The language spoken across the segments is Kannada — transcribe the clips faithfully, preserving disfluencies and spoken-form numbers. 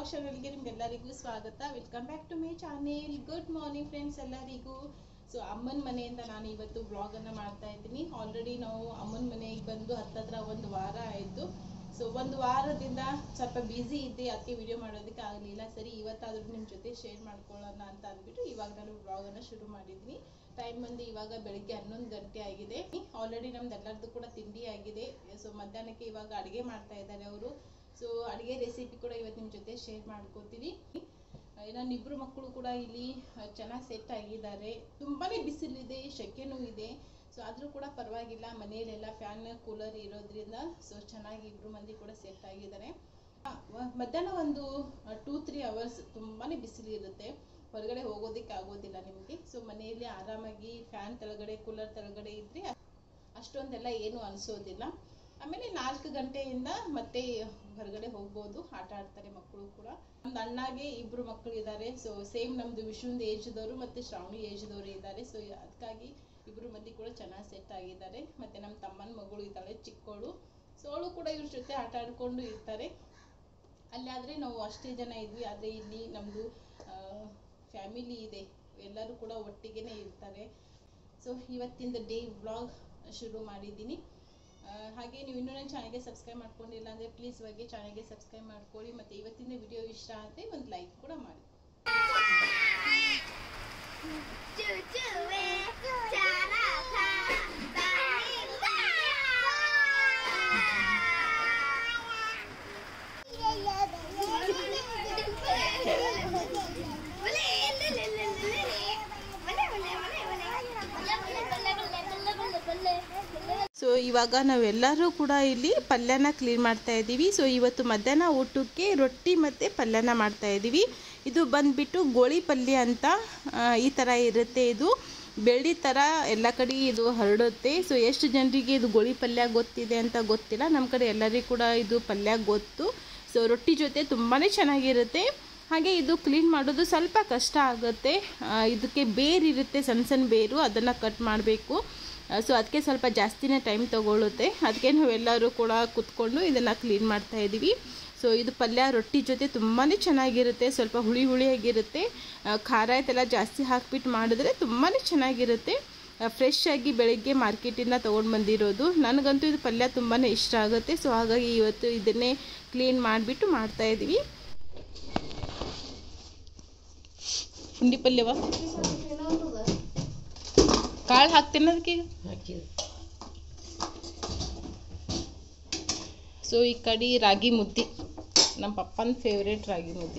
ವ್ಲಾಗ್ ಚಾನಲ್ಗೆ ನಿಮ್ಗೆಲ್ಲರಿಗೂ ಸ್ವಾಗತ. Welcome back to my channel. Good morning friends ಎಲ್ಲರಿಗೂ. ಸೊ ಅಮ್ಮನ ಮನೆಯಿಂದ ನಾನು ಇವತ್ತು ವ್ಲಾಗನ್ನು ಮಾಡ್ತಾ ಇದ್ದೀನಿ. ಆಲ್ರೆಡಿ ನಾವು ಅಮ್ಮನ ಮನೆಗೆ ಬಂದು ಹತ್ತತ್ರ ಒಂದು ವಾರ ಆಯಿತು. ಸೊ ಒಂದು ವಾರದಿಂದ ಸ್ವಲ್ಪ ಬ್ಯುಸಿ ಇದ್ದೆ, ಅದಕ್ಕೆ ವಿಡಿಯೋ ಮಾಡೋದಕ್ಕೆ ಆಗಲಿಲ್ಲ. ಸರಿ ಇವತ್ತಾದರೂ ನಿಮ್ಮ ಜೊತೆ ಶೇರ್ ಮಾಡ್ಕೊಳ್ಳೋಣ ಅಂತ ಅಂದ್ಬಿಟ್ಟು ಇವಾಗ ನಾನು ವ್ಲಾಗನ್ನು ಶುರು ಮಾಡಿದ್ದೀನಿ. ಟೈಮ್ ಬಂದು ಇವಾಗ ಬೆಳಿಗ್ಗೆ ಹನ್ನೊಂದು ಗಂಟೆ ಆಗಿದೆ. ಆಲ್ರೆಡಿ ನಮ್ದು ಎಲ್ಲರದ್ದು ಕೂಡ ತಿಂಡಿ ಆಗಿದೆ. ಸೊ ಮಧ್ಯಾಹ್ನಕ್ಕೆ ಇವಾಗ ಅಡುಗೆ ಮಾಡ್ತಾ ಇದ್ದಾರೆ ಅವರು. ಸೊ ಅಡುಗೆ ರೆಸಿಪಿ ಕೂಡ ಇವತ್ತು ನಿಮ್ಮ ಜೊತೆ ಶೇರ್ ಮಾಡ್ಕೋತೀನಿ. ನನ್ನ ಇಬ್ಬರು ಮಕ್ಕಳು ಕೂಡ ಇಲ್ಲಿ ಚೆನ್ನಾಗಿ ಸೆಟ್ ಆಗಿದ್ದಾರೆ. ತುಂಬಾ ಬಿಸಿಲಿದೆ, ಶೆಕೆನೂ ಇದೆ. ಸೊ ಆದರೂ ಕೂಡ ಪರವಾಗಿಲ್ಲ, ಮನೆಯಲ್ಲೆಲ್ಲ ಫ್ಯಾನ್ ಕೂಲರ್ ಇರೋದ್ರಿಂದ ಸೊ ಚೆನ್ನಾಗಿ ಇಬ್ಬರು ಮಂದಿ ಕೂಡ ಸೆಟ್ ಆಗಿದ್ದಾರೆ. ಮಧ್ಯಾಹ್ನ ಒಂದು ಟೂ ತ್ರೀ ಅವರ್ಸ್ ತುಂಬಾ ಬಿಸಿಲು ಇರುತ್ತೆ, ಹೊರಗಡೆ ಹೋಗೋದಕ್ಕೆ ಆಗೋದಿಲ್ಲ ನಿಮಗೆ. ಸೊ ಮನೆಯಲ್ಲಿ ಆರಾಮಾಗಿ ಫ್ಯಾನ್ ಕೆಳಗಡೆ ಕೂಲರ್ ಕೆಳಗಡೆ ಇದ್ರೆ ಅಷ್ಟೊಂದೆಲ್ಲ ಏನು ಅನಿಸೋದಿಲ್ಲ. ಆಮೇಲೆ ನಾಲ್ಕು ಗಂಟೆಯಿಂದ ಮತ್ತೆ ಹೊರಗಡೆ ಹೋಗ್ಬೋದು, ಆಟ ಆಡ್ತಾರೆ ಮಕ್ಕಳು ಕೂಡ. ನಮ್ದು ಅಣ್ಣಗೆ ಇಬ್ರು ಮಕ್ಕಳು ಇದ್ದಾರೆ. ಸೊ ಸೇಮ್ ನಮ್ದು ವಿಶ್ವಂದು ಏಜ್ದವರು ಮತ್ತೆ ಶ್ರಾವಣಿ ಏಜ್ದವರು ಇದ್ದಾರೆ. ಸೊ ಅದಕ್ಕಾಗಿ ಇಬ್ರು ಮಂದಿ ಕೂಡ ಚೆನ್ನಾಗಿ ಸೆಟ್ ಆಗಿದ್ದಾರೆ. ಮತ್ತೆ ನಮ್ಮ ತಮ್ಮನ ಮಗಳು ಇದ್ದಾಳೆ ಚಿಕ್ಕವಳು. ಸೊ ಅವಳು ಕೂಡ ಇವ್ರ ಜೊತೆ ಆಟ ಆಡ್ಕೊಂಡು ಇರ್ತಾರೆ. ಅಲ್ಲಿ ಆದ್ರೆ ನಾವು ಅಷ್ಟೇ ಜನ ಇದ್ವಿ, ಆದ್ರೆ ಇಲ್ಲಿ ನಮ್ದು ಫ್ಯಾಮಿಲಿ ಇದೆ, ಎಲ್ಲರೂ ಕೂಡ ಒಟ್ಟಿಗೆನೆ ಇರ್ತಾರೆ. ಸೊ ಇವತ್ತಿಂದ ಡೇ ವ್ಲಾಗ್ ಶುರು ಮಾಡಿದ್ದೀನಿ. ಹಾಗೆ ನೀವು ಇನ್ನೂ ನನ್ನ ಚಾನಲ್ಗೆ ಸಬ್ಸ್ಕ್ರೈಬ್ ಮಾಡ್ಕೊಂಡಿಲ್ಲ ಅಂದರೆ ಪ್ಲೀಸ್ ಹೋಗಿ ಚಾನಲ್ಗೆ ಸಬ್ಸ್ಕ್ರೈಬ್ ಮಾಡ್ಕೊಳ್ಳಿ. ಮತ್ತು ಇವತ್ತಿನ ವಿಡಿಯೋ ಇಷ್ಟ ಆದರೆ ಒಂದು ಲೈಕ್ ಕೂಡ ಮಾಡಿ. ಸೊ ಇವಾಗ ನಾವೆಲ್ಲರೂ ಕೂಡ ಇಲ್ಲಿ ಪಲ್ಯನ ಕ್ಲೀನ್ ಮಾಡ್ತಾ ಇದ್ದೀವಿ. ಸೊ ಇವತ್ತು ಮಧ್ಯಾಹ್ನ ಊಟಕ್ಕೆ ರೊಟ್ಟಿ ಮತ್ತು ಪಲ್ಯನ ಮಾಡ್ತಾ ಇದ್ದೀವಿ. ಇದು ಬಂದುಬಿಟ್ಟು ಗೋಳಿ ಪಲ್ಯ ಅಂತ ಈ ಥರ ಇರುತ್ತೆ. ಇದು ಬೆಳ್ಳಿ ಥರ ಎಲ್ಲ ಕಡೆ ಇದು ಹರಡುತ್ತೆ. ಸೊ ಎಷ್ಟು ಜನರಿಗೆ ಇದು ಗೋಳಿ ಪಲ್ಯ ಗೊತ್ತಿದೆ ಅಂತ ಗೊತ್ತಿಲ್ಲ, ನಮ್ಮ ಕಡೆ ಎಲ್ಲರಿಗೂ ಕೂಡ ಇದು ಪಲ್ಯ ಗೊತ್ತು. ಸೊ ರೊಟ್ಟಿ ಜೊತೆ ತುಂಬಾ ಚೆನ್ನಾಗಿರುತ್ತೆ. ಹಾಗೆ ಇದು ಕ್ಲೀನ್ ಮಾಡೋದು ಸ್ವಲ್ಪ ಕಷ್ಟ ಆಗುತ್ತೆ. ಇದಕ್ಕೆ ಬೇರು ಇರುತ್ತೆ, ಸಣ್ಣ ಸಣ್ಣ ಬೇರು, ಅದನ್ನು ಕಟ್ ಮಾಡಬೇಕು. ಸೊ ಅದಕ್ಕೆ ಸ್ವಲ್ಪ ಜಾಸ್ತಿನೇ ಟೈಮ್ ತೊಗೊಳುತ್ತೆ. ಅದಕ್ಕೆ ನಾವೆಲ್ಲರೂ ಕೂಡ ಕೂತ್ಕೊಂಡು ಇದನ್ನು ಕ್ಲೀನ್ ಮಾಡ್ತಾ ಇದ್ದೀವಿ. ಸೊ ಇದು ಪಲ್ಯ ರೊಟ್ಟಿ ಜೊತೆ ತುಂಬಾ ಚೆನ್ನಾಗಿರುತ್ತೆ. ಸ್ವಲ್ಪ ಹುಳಿ ಹುಳಿಯಾಗಿರುತ್ತೆ. ಖಾರ ಆಯ್ತೆಲ್ಲ ಜಾಸ್ತಿ ಹಾಕಿಬಿಟ್ಟು ಮಾಡಿದ್ರೆ ತುಂಬಾ ಚೆನ್ನಾಗಿರುತ್ತೆ. ಫ್ರೆಶ್ ಆಗಿ ಬೆಳಗ್ಗೆ ಮಾರ್ಕೆಟಿಂದ ತೊಗೊಂಡು ಬಂದಿರೋದು. ನನಗಂತೂ ಇದು ಪಲ್ಯ ತುಂಬಾ ಇಷ್ಟ ಆಗುತ್ತೆ. ಸೊ ಹಾಗಾಗಿ ಇವತ್ತು ಇದನ್ನೇ ಕ್ಲೀನ್ ಮಾಡಿಬಿಟ್ಟು ಮಾಡ್ತಾ ಇದ್ದೀವಿ. ಪುಂಡಿ ಪಲ್ಯವ ಕಾಳು ಹಾಕ್ತೇನೆ ಅದಕ್ಕೆ. ಸೊ ಈ ಕಡೆ ರಾಗಿ ಮುದ್ದೆ, ನಮ್ಮ ಪಪ್ಪನ ಫೇವ್ರೇಟ್ ರಾಗಿ ಮುದ್ದೆ.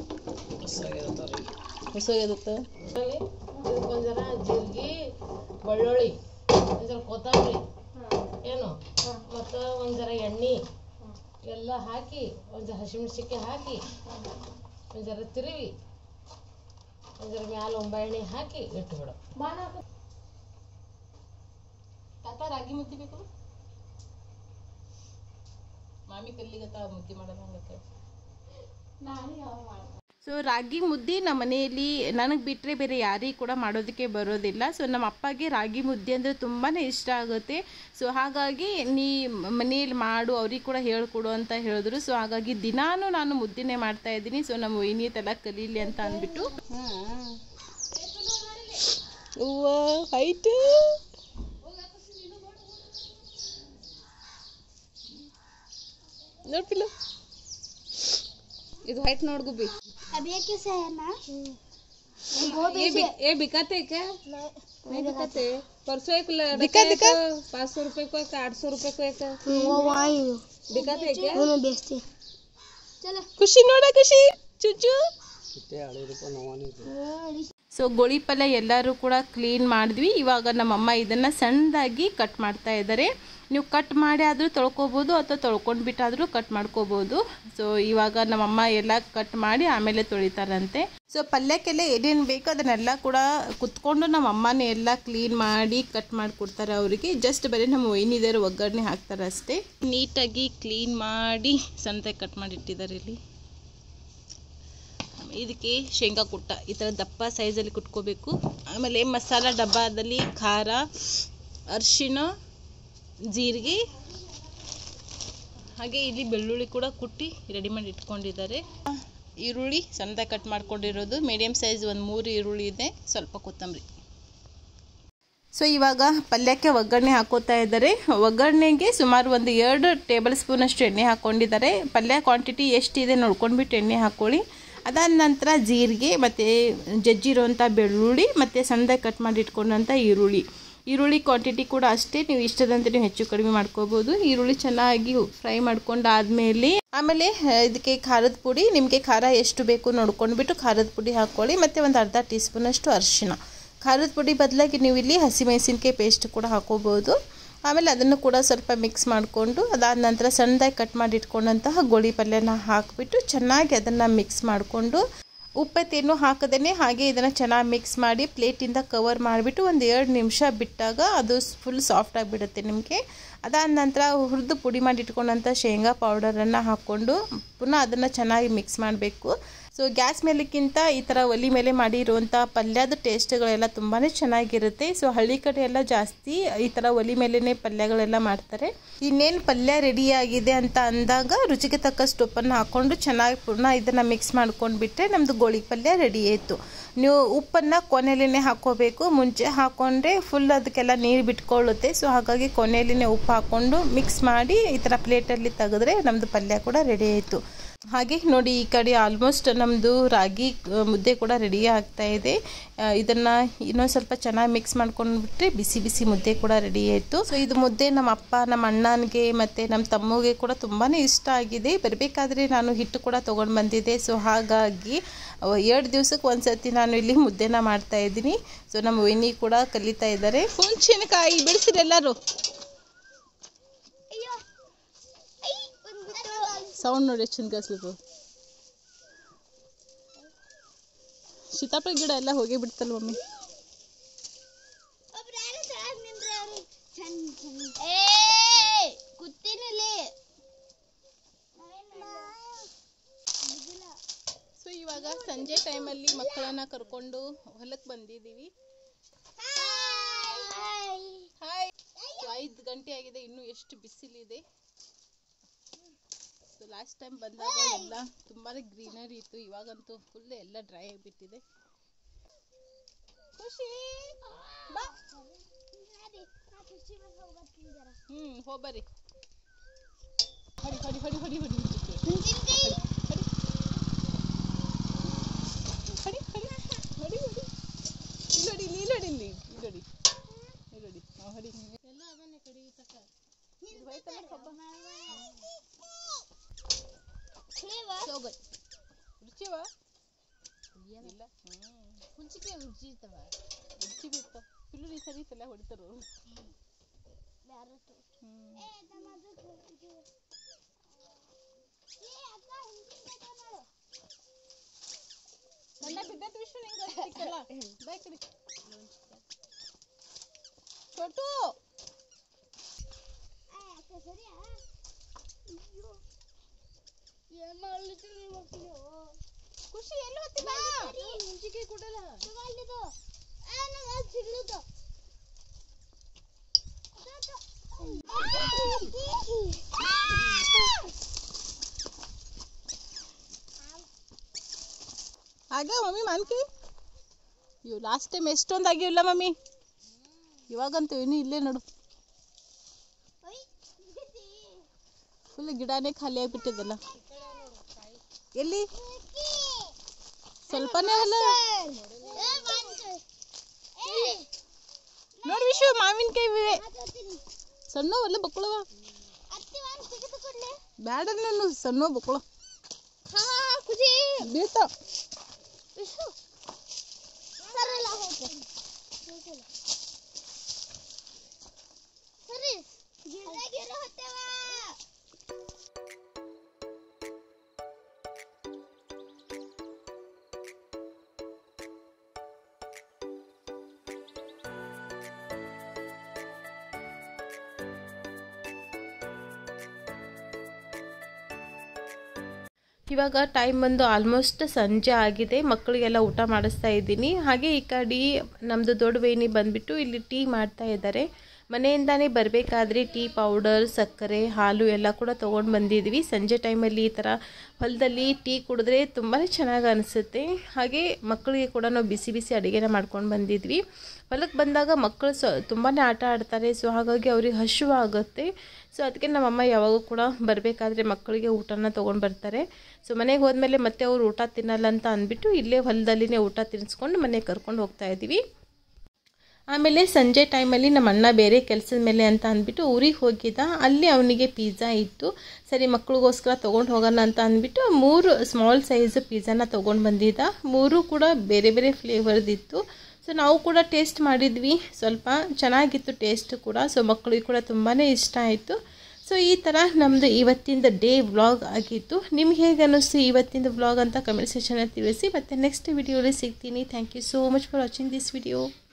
ಹೊಸಗಿರುತ್ತೆ. ಒಂದರ ಜೀರಿಗೆ, ಬೆಳ್ಳುಳ್ಳಿ, ಒಂದರ ಕೊತ್ತಂಬರಿ ಏನು ಮತ್ತು ಒಂದರ ಎಣ್ಣೆ ಎಲ್ಲ ಹಾಕಿ, ಒಂದು ಹಸಿಮೆಣ್ಸಿನ್ಕಾಯಿ ಹಾಕಿ, ಒಂದರ ತಿರುವಿ, ಒಂದರ ಮ್ಯಾಲ ಒಂಬೆಣ್ಣೆ ಹಾಕಿ ಇಟ್ಟುಬಿಡು. ತಾತ ರಾಗಿ ಮುದ್ದೆ ಬೇಕು ಮಾಮಿ ಕಲ್ಲಿಗತ್ತ ಮುದ್ದೆ ಮಾಡೋದಂಗತ್ತೆ. ಸೊ ರಾಗಿ ಮುದ್ದೆ ನಮ್ಮ ಮನೆಯಲ್ಲಿ ನನಗೆ ಬಿಟ್ಟರೆ ಬೇರೆ ಯಾರಿಗೂ ಕೂಡ ಮಾಡೋದಕ್ಕೆ ಬರೋದಿಲ್ಲ. ಸೊ ನಮ್ಮ ಅಪ್ಪಗೆ ರಾಗಿ ಮುದ್ದೆ ಅಂದರೆ ತುಂಬಾ ಇಷ್ಟ ಆಗುತ್ತೆ. ಸೊ ಹಾಗಾಗಿ ನೀ ಮನೆಯಲ್ಲಿ ಮಾಡು, ಅವ್ರಿಗೆ ಕೂಡ ಹೇಳ್ಕೊಡು ಅಂತ ಹೇಳಿದ್ರು. ಸೊ ಹಾಗಾಗಿ ದಿನಾನು ನಾನು ಮುದ್ದೆನೇ ಮಾಡ್ತಾ ಇದ್ದೀನಿ. ಸೊ ನಮ್ಮ ವೈನಿಯತೆಲ್ಲ ಕಲೀಲಿ ಅಂತ ಅಂದ್ಬಿಟ್ಟು. ಆಯ್ತು ನೋಡ್ತಿಲ್ಲ, ಇದು ಹೈಟ್ ನೋಡ್ ಗುಬ್ಬಿ. अभी कैसे है ना? ये बिक, ये बिकाते क्या? नहीं बिकाते. परसों एक दिखा दिखा पाँच सौ रुपए को एक, आठ सौ रुपए को एक वो वही बिकाते क्या? वो बेचते. चलो ಖುಷಿ ನೋಡ, ಖುಷಿ ಚುಚ್ಚು. ಸೊ ಗೋಳಿ ಪಲ್ಯ ಎಲ್ಲರೂ ಕೂಡ ಕ್ಲೀನ್ ಮಾಡಿದ್ವಿ. ಇವಾಗ ನಮ್ಮಮ್ಮ ಇದನ್ನು ಸಣ್ಣದಾಗಿ ಕಟ್ ಮಾಡ್ತಾ ಇದ್ದಾರೆ. ನೀವು ಕಟ್ ಮಾಡಿ ಆದರೂ ತೊಳ್ಕೊಬೋದು ಅಥವಾ ತೊಳ್ಕೊಂಡು ಬಿಟ್ಟಾದರೂ ಕಟ್ ಮಾಡ್ಕೋಬೋದು. ಸೊ ಇವಾಗ ನಮ್ಮಮ್ಮ ಎಲ್ಲ ಕಟ್ ಮಾಡಿ ಆಮೇಲೆ ತೊಳಿತಾರಂತೆ. ಸೊ ಪಲ್ಯಕ್ಕೆಲ್ಲ ಏನೇನು ಬೇಕೋ ಅದನ್ನೆಲ್ಲ ಕೂಡ ಕುತ್ಕೊಂಡು ನಮ್ಮಮ್ಮನೇ ಎಲ್ಲ ಕ್ಲೀನ್ ಮಾಡಿ ಕಟ್ ಮಾಡಿಕೊಡ್ತಾರೆ ಅವರಿಗೆ. ಜಸ್ಟ್ ಬರೀ ನಮ್ಮ ವೈನಿದೇರು ಒಗ್ಗರಣೆ ಹಾಕ್ತಾರೆ ಅಷ್ಟೇ. ನೀಟಾಗಿ ಕ್ಲೀನ್ ಮಾಡಿ ಸಣ್ಣದಾಗಿ ಕಟ್ ಮಾಡಿ ಇಟ್ಟಿದ್ದಾರೆ ಇಲ್ಲಿ. ಇದಕ್ಕೆ ಶೇಂಗಾ ಕುಟ್ಟ ಈ ಥರ ದಪ್ಪ ಸೈಜಲ್ಲಿ ಕುಟ್ಕೋಬೇಕು. ಆಮೇಲೆ ಮಸಾಲ ಡಬ್ಬದಲ್ಲಿ ಖಾರ, ಅರಿಶಿಣ, ಜೀರಿಗೆ, ಹಾಗೆ ಇಲ್ಲಿ ಬೆಳ್ಳುಳ್ಳಿ ಕೂಡ ಕುಟ್ಟಿ ರೆಡಿ ಮಾಡಿ ಇಟ್ಕೊಂಡಿದ್ದಾರೆ. ಈರುಳ್ಳಿ ಸಣ್ಣದಾಗಿ ಕಟ್ ಮಾಡ್ಕೊಂಡಿರೋದು, ಮೀಡಿಯಮ್ ಸೈಜ್ ಒಂದು ಮೂರು ಈರುಳ್ಳಿ ಇದೆ, ಸ್ವಲ್ಪ ಕೊತ್ತಂಬರಿ. ಸೊ ಇವಾಗ ಪಲ್ಯಕ್ಕೆ ಒಗ್ಗರಣೆ ಹಾಕೋತಾ ಇದ್ದಾರೆ. ಒಗ್ಗರಣೆಗೆ ಸುಮಾರು ಒಂದು ಎರಡು ಟೇಬಲ್ ಸ್ಪೂನಷ್ಟು ಎಣ್ಣೆ ಹಾಕ್ಕೊಂಡಿದ್ದಾರೆ. ಪಲ್ಯ ಕ್ವಾಂಟಿಟಿ ಎಷ್ಟಿದೆ ನೋಡ್ಕೊಂಡ್ಬಿಟ್ಟು ಎಣ್ಣೆ ಹಾಕ್ಕೊಳ್ಳಿ. ಅದಾದ ನಂತರ ಜೀರಿಗೆ ಮತ್ತು ಜಜ್ಜಿರೋಂಥ ಬೆಳ್ಳುಳ್ಳಿ ಮತ್ತು ಸಣ್ಣದಾಗಿ ಕಟ್ ಮಾಡಿ ಇಟ್ಕೊಂಡಂಥ ಈರುಳ್ಳಿ ಈರುಳ್ಳಿ ಕ್ವಾಂಟಿಟಿ ಕೂಡ ಅಷ್ಟೇ, ನೀವು ಇಷ್ಟದಂತೆ ನೀವು ಹೆಚ್ಚು ಕಡಿಮೆ ಮಾಡ್ಕೋಬೋದು. ಈರುಳ್ಳಿ ಚೆನ್ನಾಗಿ ಫ್ರೈ ಮಾಡ್ಕೊಂಡಾದ್ಮೇಲೆ ಆಮೇಲೆ ಇದಕ್ಕೆ ಖಾರದ ಪುಡಿ, ನಿಮಗೆ ಖಾರ ಎಷ್ಟು ಬೇಕು ನೋಡ್ಕೊಂಡ್ಬಿಟ್ಟು ಖಾರದ ಪುಡಿ ಹಾಕ್ಕೊಳ್ಳಿ. ಮತ್ತು ಒಂದು ಅರ್ಧ ಟೀ ಸ್ಪೂನಷ್ಟು ಅರಿಶಿಣ. ಖಾರದ ಪುಡಿ ಬದಲಾಗಿ ನೀವು ಇಲ್ಲಿ ಹಸಿಮೆಣಸಿನ್ಕಾಯಿ ಪೇಸ್ಟ್ ಕೂಡ ಹಾಕೋಬೋದು. ಆಮೇಲೆ ಅದನ್ನು ಕೂಡ ಸ್ವಲ್ಪ ಮಿಕ್ಸ್ ಮಾಡಿಕೊಂಡು ಅದಾದ ನಂತರ ಸಣ್ಣದಾಗಿ ಕಟ್ ಮಾಡಿ ಇಟ್ಕೊಂಡಂತಹ ಗೋಳಿ ಪಲ್ಯನ ಹಾಕಿಬಿಟ್ಟು ಚೆನ್ನಾಗಿ ಅದನ್ನು ಮಿಕ್ಸ್ ಮಾಡಿಕೊಂಡು ಉಪ್ಪತ್ತೇನು ಹಾಕದೇ ಹಾಗೆ ಇದನ್ನು ಚೆನ್ನಾಗಿ ಮಿಕ್ಸ್ ಮಾಡಿ ಪ್ಲೇಟಿಂದ ಕವರ್ ಮಾಡಿಬಿಟ್ಟು ಒಂದು ಎರಡು ನಿಮಿಷ ಬಿಟ್ಟಾಗ ಅದು ಫುಲ್ ಸಾಫ್ಟ್ ಆಗಿಬಿಡುತ್ತೆ ನಿಮಗೆ. ಅದಾದ ನಂತರ ಹುರಿದು ಪುಡಿ ಮಾಡಿ ಇಟ್ಕೊಂಡಂಥ ಶೇಂಗಾ ಪೌಡರನ್ನು ಹಾಕ್ಕೊಂಡು ಪುನಃ ಅದನ್ನು ಚೆನ್ನಾಗಿ ಮಿಕ್ಸ್ ಮಾಡಬೇಕು. ಸೊ ಗ್ಯಾಸ್ ಮೇಲಕ್ಕಿಂತ ಈ ಥರ ಒಲೆ ಮೇಲೆ ಮಾಡಿರುವಂಥ ಪಲ್ಯದ ಟೇಸ್ಟ್ಗಳೆಲ್ಲ ತುಂಬಾ ಚೆನ್ನಾಗಿರುತ್ತೆ. ಸೊ ಹಳ್ಳಿ ಕಡೆ ಎಲ್ಲ ಜಾಸ್ತಿ ಈ ಥರ ಒಲೆ ಮೇಲೇ ಪಲ್ಯಗಳೆಲ್ಲ ಮಾಡ್ತಾರೆ. ಇನ್ನೇನು ಪಲ್ಯ ರೆಡಿಯಾಗಿದೆ ಅಂತ ಅಂದಾಗ ರುಚಿಗೆ ತಕ್ಕಷ್ಟು ಉಪ್ಪನ್ನು ಹಾಕ್ಕೊಂಡು ಚೆನ್ನಾಗಿ ಪುನಃ ಇದನ್ನು ಮಿಕ್ಸ್ ಮಾಡ್ಕೊಂಡು ಬಿಟ್ಟರೆ ನಮ್ಮದು ಗೋಳಿ ಪಲ್ಯ ರೆಡಿ ಆಯಿತು. ನೀವು ಉಪ್ಪನ್ನು ಕೊನೆಯಲ್ಲೇ ಹಾಕ್ಕೋಬೇಕು, ಮುಂಚೆ ಹಾಕ್ಕೊಂಡ್ರೆ ಫುಲ್ ಅದಕ್ಕೆಲ್ಲ ನೀರು ಬಿಟ್ಕೊಳ್ಳುತ್ತೆ. ಸೊ ಹಾಗಾಗಿ ಕೊನೆಯಲ್ಲೇ ಉಪ್ಪು ಹಾಕ್ಕೊಂಡು ಮಿಕ್ಸ್ ಮಾಡಿ ಈ ಥರ ಪ್ಲೇಟಲ್ಲಿ ತೆಗೆದ್ರೆ ನಮ್ಮದು ಪಲ್ಯ ಕೂಡ ರೆಡಿ ಆಯಿತು. ಹಾಗೆ ನೋಡಿ ಈ ಕಡೆ ಆಲ್ಮೋಸ್ಟ್ ನಮ್ಮದು ರಾಗಿ ಮುದ್ದೆ ಕೂಡ ರೆಡಿ ಆಗ್ತಾ ಇದೆ. ಇದನ್ನು ಇನ್ನೊಂದು ಸ್ವಲ್ಪ ಚೆನ್ನಾಗಿ ಮಿಕ್ಸ್ ಮಾಡ್ಕೊಂಡ್ಬಿಟ್ರೆ ಬಿಸಿ ಬಿಸಿ ಮುದ್ದೆ ಕೂಡ ರೆಡಿ ಆಯಿತು. ಸೊ ಇದು ಮುದ್ದೆ ನಮ್ಮ ಅಪ್ಪ ನಮ್ಮ ಅಣ್ಣನಿಗೆ ಮತ್ತು ನಮ್ಮ ತಮ್ಮಗೆ ಕೂಡ ತುಂಬಾ ಇಷ್ಟ ಆಗಿದೆ. ಬರಬೇಕಾದ್ರೆ ನಾನು ಹಿಟ್ಟು ಕೂಡ ತೊಗೊಂಡು ಬಂದಿದ್ದೆ. ಸೊ ಹಾಗಾಗಿ ಎರಡು ದಿವಸಕ್ಕೆ ಒಂದ್ಸತಿ ನಾನು ಇಲ್ಲಿ ಮುದ್ದೆನ ಮಾಡ್ತಾ ಇದ್ದೀನಿ. ಸೊ ನಮ್ಮ ವೈನಿ ಕೂಡ ಕಲಿತಾ ಇದ್ದಾರೆ. ಹುಣಸಿನಕಾಯಿ ಬೆಳೆಸಿರಿ ಎಲ್ಲರೂ. ಸೌಂಡ್ ನೋಡಿ ಚಂದ ಕೇಳಿಸ್ಬೇಕು. ಸೀತಾಫಲ ಗಿಡ ಎಲ್ಲ ಹೋಗಿ ಬಿಡ್ತಲ್ಲ ಮಮ್ಮಿ. ಸೊ ಇವಾಗ ಸಂಜೆ ಟೈಮಲ್ಲಿ ಮಕ್ಕಳನ್ನ ಕರ್ಕೊಂಡು ಹೊಲಕ್ಕೆ ಬಂದಿದ್ದೀವಿ. ಹಾಯ್. ಐದು ಗಂಟೆ ಆಗಿದೆ, ಇನ್ನೂ ಎಷ್ಟು ಬಿಸಿಲಿದೆ. ಸೊ ಲಾಸ್ಟ್ ಟೈಮ್ ಬಂದಾಗ ಎಲ್ಲ ತುಂಬಾ ಗ್ರೀನರಿ ಇತ್ತು, ಇವಾಗಂತೂ ಫುಲ್ ಎಲ್ಲ ಡ್ರೈ ಆಗಿಬಿಟ್ಟಿದೆ. ಖುಷಿ ಬಾ. ಹ್ಞೂ ಹೋಗ್ಬರಿ. ಹೊಡಿ ಹೊಡಿ ಹೊಡಿ ಹೊಡಿ ಹೊಡಿ ಹೊಡಿ ಹೊಡಿ ಹೊಡಿ ಹೊಡಿ ಇಲ್ಲೋಡಿ ಇಲ್ಲೋಡಿ ಇಲ್ಲಿ ಇಲ್ಲೋಡಿ ಇಲ್ಲೋಡಿ ನಾವು ಹೊಡಿ ಎಲ್ಲ ಅದನ್ನೇ ಕಡಿ ತಕ ಹೋಯ್ತಲ್ಲ ಕಬ್ಬ. So good. ರುಚಿವಾ ಇಲ್ಲ. ಹುಂಚಿಕೆ ರುಚಿ ಇರ್ತವ, ರುಚಿ ಬಿಡ್ತಾವ. ಫುಲ್ಲು ಸರಿ ಸಲ ಹೊಡಿತಾರು. ನನ್ನ ಬಿದ್ದತ್ತು ವಿಶ್ವ ನಿಂಗೆ ಸಿಕ್ಕಲ್ಲ. ಬಾಯ್ ಕಡಿ ಚೋಟು. ಖುಷಿ ಎಲ್ಲಿ ಹೋಗ್ತಿಲ್ಲ? ಮುಂಚಿಕೆ ಕೊಡಲ್ಲ ಆಗ ಮಮ್ಮಿ ಮಾನ್ಕಿ. ಇವು ಲಾಸ್ಟ್ ಟೈಮ್ ಎಷ್ಟೊಂದು ಆಗಿಲ್ಲ ಮಮ್ಮಿ, ಇವಾಗಂತೂ ಇನ್ನೂ ಇಲ್ಲೇ ನೋಡು ಫುಲ್ ಗಿಡನೇ ಖಾಲಿ ಆಗಿಬಿಟ್ಟಿದಲ್ಲ. ಎಲ್ಲಿ ಸ್ವಲ್ಪನೇ ಅಲ್ಲ ನೋಡಿ ವಿಶ್ವ, ಮಾವಿನಕಾಯಿ ಇವೆ ಸಣ್ಣ ಅಲ್ಲ ಬಕ್ಕಳವ. ಬ್ಯಾಡ ನಾನು ಸಣ್ಣ ಬಕ್ಕಳ ಬೀಳ್ತಾವ. ಇವಾಗ ಟೈಮ್ ಬಂದು ಆಲ್ಮೋಸ್ಟ್ ಸಂಜೆ ಆಗಿದೆ. ಮಕ್ಕಳಿಗೆಲ್ಲ ಊಟ ಮಾಡಿಸ್ತಾ ಇದ್ದೀನಿ. ಹಾಗೆ ಈ ಕಡೆ ನಮ್ಮದು ದೊಡ್ಡ ವೇಣಿ ಬಂದುಬಿಟ್ಟು ಇಲ್ಲಿ ಟೀ ಮಾಡ್ತಾ ಇದ್ದಾರೆ. ಮನೆಯಿಂದಾನೇ ಬರಬೇಕಾದ್ರೆ ಟೀ ಪೌಡರ್, ಸಕ್ಕರೆ, ಹಾಲು ಎಲ್ಲ ಕೂಡ ತೊಗೊಂಡು ಬಂದಿದ್ವಿ. ಸಂಜೆ ಟೈಮಲ್ಲಿ ಈ ಥರ ಹೊಲದಲ್ಲಿ ಟೀ ಕುಡಿದ್ರೆ ತುಂಬಾ ಚೆನ್ನಾಗಿ ಅನಿಸುತ್ತೆ. ಹಾಗೆ ಮಕ್ಕಳಿಗೆ ಕೂಡ ನಾವು ಬಿಸಿ ಬಿಸಿ ಅಡುಗೆನ ಮಾಡ್ಕೊಂಡು ಬಂದಿದ್ವಿ. ಹೊಲಕ್ಕೆ ಬಂದಾಗ ಮಕ್ಕಳು ಸ ತುಂಬಾ ಆಟ ಆಡ್ತಾರೆ. ಸೊ ಹಾಗಾಗಿ ಅವ್ರಿಗೆ ಹಸಿವು ಆಗುತ್ತೆ. ಸೊ ಅದಕ್ಕೆ ನಮ್ಮಮ್ಮ ಯಾವಾಗೂ ಕೂಡ ಬರಬೇಕಾದ್ರೆ ಮಕ್ಕಳಿಗೆ ಊಟನ ತೊಗೊಂಡು ಬರ್ತಾರೆ. ಸೊ ಮನೆಗೆ ಹೋದ್ಮೇಲೆ ಮತ್ತೆ ಅವ್ರು ಊಟ ತಿನ್ನಲ್ಲ ಅಂತ ಅಂದ್ಬಿಟ್ಟು ಇಲ್ಲೇ ಹೊಲದಲ್ಲಿನೇ ಊಟ ತಿನ್ನಿಸ್ಕೊಂಡು ಮನೆಗೆ ಕರ್ಕೊಂಡು ಹೋಗ್ತಾ ಇದ್ದೀವಿ. ಆಮೇಲೆ ಸಂಜೆ ಟೈಮಲ್ಲಿ ನಮ್ಮ ಅಣ್ಣ ಬೇರೆ ಕೆಲಸದ ಮೇಲೆ ಅಂತ ಅಂದ್ಬಿಟ್ಟು ಊರಿಗೆ ಹೋಗಿದ್ದ. ಅಲ್ಲಿ ಅವನಿಗೆ ಪಿಜ್ಜಾ ಇತ್ತು. ಸರಿ ಮಕ್ಕಳಿಗೋಸ್ಕರ ತೊಗೊಂಡು ಹೋಗೋಣ ಅಂತ ಅಂದ್ಬಿಟ್ಟು ಮೂರು ಸ್ಮಾಲ್ ಸೈಜ್ ಪಿಜ್ಜಾನ ತೊಗೊಂಡು ಬಂದಿದ್ದ. ಮೂರು ಕೂಡ ಬೇರೆ ಬೇರೆ ಫ್ಲೇವರ್ದಿತ್ತು. ಸೊ ನಾವು ಕೂಡ ಟೇಸ್ಟ್ ಮಾಡಿದ್ವಿ. ಸ್ವಲ್ಪ ಚೆನ್ನಾಗಿತ್ತು ಟೇಸ್ಟ್ ಕೂಡ. ಸೊ ಮಕ್ಕಳಿಗೆ ಕೂಡ ತುಂಬಾ ಇಷ್ಟ ಆಯಿತು. ಸೊ ಈ ಥರ ನಮ್ಮದು ಇವತ್ತಿಂದ ಡೇ ವ್ಲಾಗ್ ಆಗಿತ್ತು. ನಿಮ್ಗೆ ಹೇಗೆ ಅನ್ನಿಸ್ತು ಇವತ್ತಿಂದ ವ್ಲಾಗ್ ಅಂತ ಕಮೆಂಟ್ ಸೆಕ್ಷನಲ್ಲಿ ತಿಳಿಸಿ. ಮತ್ತು ನೆಕ್ಸ್ಟ್ ವಿಡಿಯೋಲಿ ಸಿಗ್ತೀನಿ. Thank you so much for watching this video.